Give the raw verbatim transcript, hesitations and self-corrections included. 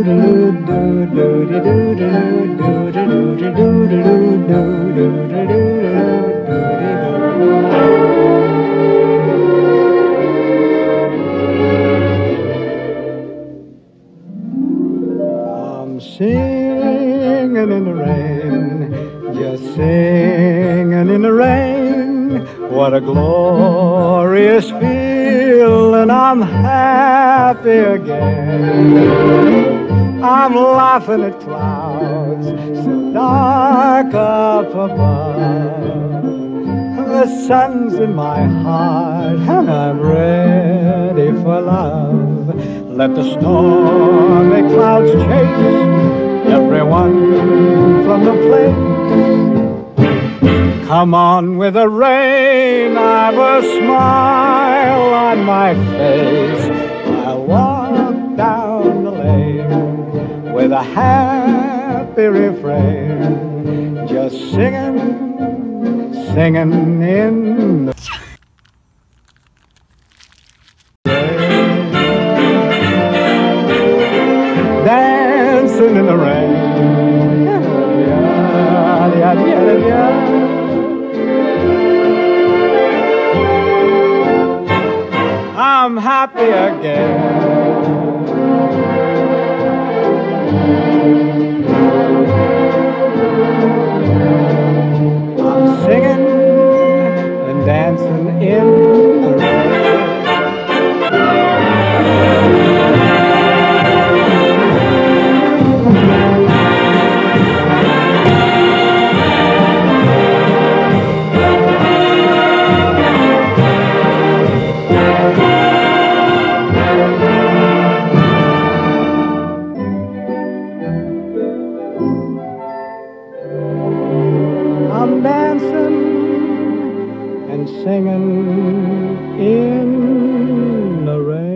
I'm singing in the rain, just singing in the rain. What a glorious feeling, I'm happy again. I'm laughing at clouds so dark up above. The sun's in my heart and I'm ready for love. Let the stormy clouds chase everyone from the place. Come on with the rain, I've a smile on my face. I'll walk down the lane with a happy refrain, just singing, singing in the dancing in the rain. I'm happy again. I'm singing and dancing in the rain. I'm dancing and singing in the rain.